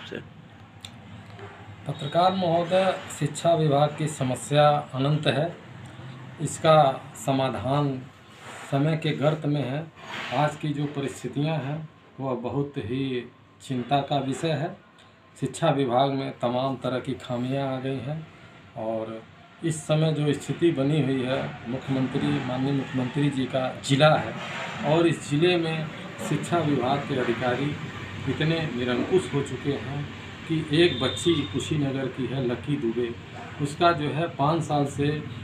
आपसे। पत्रकार महोदय, शिक्षा विभाग की समस्या अनंत है। इसका समाधान समय के गर्त में है। आज की जो परिस्थितियां हैं वह बहुत ही चिंता का विषय है। शिक्षा विभाग में तमाम तरह की खामियां आ गई हैं और इस समय जो स्थिति बनी हुई है, माननीय मुख्यमंत्री जी का जिला है और इस जिले में शिक्षा विभाग के अधिकारी इतने निरंकुश हो चुके हैं कि एक बच्ची कुशीनगर की है, लकी दुबे, उसका जो है 5 साल से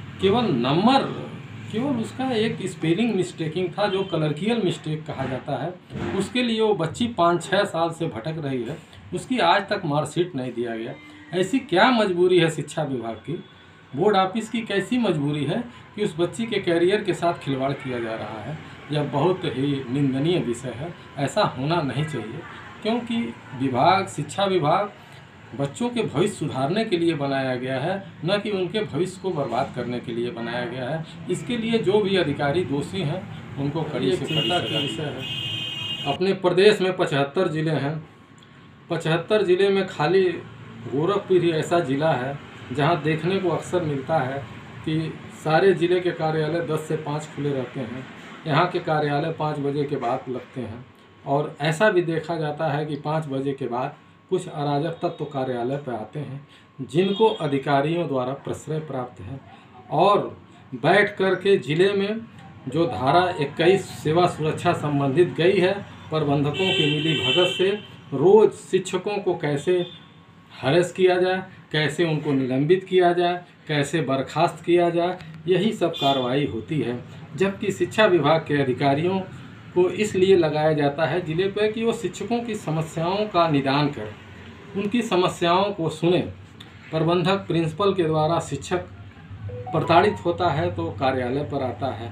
केवल उसका एक स्पेलिंग मिस्टेकिंग था, जो क्लर्कियल मिस्टेक कहा जाता है, उसके लिए वो बच्ची 5-6 साल से भटक रही है। उसकी आज तक मार्कशीट नहीं दिया गया। ऐसी क्या मजबूरी है शिक्षा विभाग की, बोर्ड ऑफिस की कैसी मजबूरी है कि उस बच्ची के कैरियर के साथ खिलवाड़ किया जा रहा है। यह बहुत ही निंदनीय विषय है। ऐसा होना नहीं चाहिए, क्योंकि शिक्षा विभाग बच्चों के भविष्य सुधारने के लिए बनाया गया है, न कि उनके भविष्य को बर्बाद करने के लिए बनाया गया है। इसके लिए जो भी अधिकारी दोषी हैं उनको कड़ी से चिंता का विषय है। अपने प्रदेश में 75 ज़िले हैं। 75 ज़िले में खाली गोरखपुर ही ऐसा ज़िला है जहां देखने को अक्सर मिलता है कि सारे ज़िले के कार्यालय 10 से 5 खुले रहते हैं। यहाँ के कार्यालय 5 बजे के बाद लगते हैं और ऐसा भी देखा जाता है कि 5 बजे के बाद कुछ अराजक तत्व कार्यालय पर आते हैं, जिनको अधिकारियों द्वारा प्रश्रय प्राप्त है और बैठ कर के ज़िले में जो धारा 21 सेवा सुरक्षा संबंधित गई है, प्रबंधकों की मिली भगत से रोज़ शिक्षकों को कैसे हरेस किया जाए, कैसे उनको निलंबित किया जाए, कैसे बर्खास्त किया जाए, यही सब कार्रवाई होती है। जबकि शिक्षा विभाग के अधिकारियों को इसलिए लगाया जाता है ज़िले पर कि वो शिक्षकों की समस्याओं का निदान करें, उनकी समस्याओं को सुने। प्रबंधक प्रिंसिपल के द्वारा शिक्षक प्रताड़ित होता है तो कार्यालय पर आता है,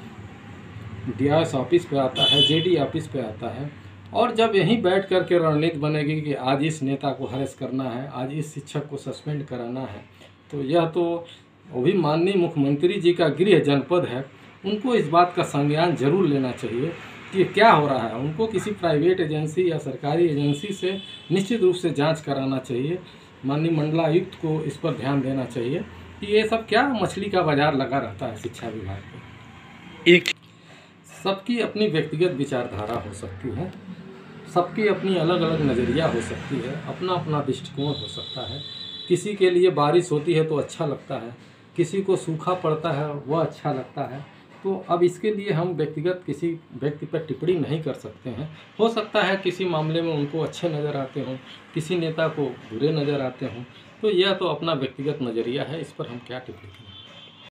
डीआईएस ऑफिस पे आता है, जेडी ऑफिस पे आता है और जब यहीं बैठ कर के रणनीति बनेगी कि आज इस नेता को हरेस करना है, आज इस शिक्षक को सस्पेंड कराना है, तो यह तो वो भी माननीय मुख्यमंत्री जी का गृह जनपद है। उनको इस बात का संज्ञान जरूर लेना चाहिए कि क्या हो रहा है। उनको किसी प्राइवेट एजेंसी या सरकारी एजेंसी से निश्चित रूप से जांच कराना चाहिए। माननीय मंडलायुक्त को इस पर ध्यान देना चाहिए कि ये सब क्या मछली का बाजार लगा रहता है शिक्षा विभाग में। सबकी अपनी व्यक्तिगत विचारधारा हो सकती है, सबकी अपनी अलग अलग नज़रिया हो सकती है, अपना अपना दृष्टिकोण हो सकता है। किसी के लिए बारिश होती है तो अच्छा लगता है, किसी को सूखा पड़ता है वह अच्छा लगता है। तो अब इसके लिए हम व्यक्तिगत किसी व्यक्ति पर टिप्पणी नहीं कर सकते हैं। हो सकता है किसी मामले में उनको अच्छे नज़र आते हों, किसी नेता को बुरे नज़र आते हों, तो यह तो अपना व्यक्तिगत नज़रिया है, इस पर हम क्या टिप्पणी करें।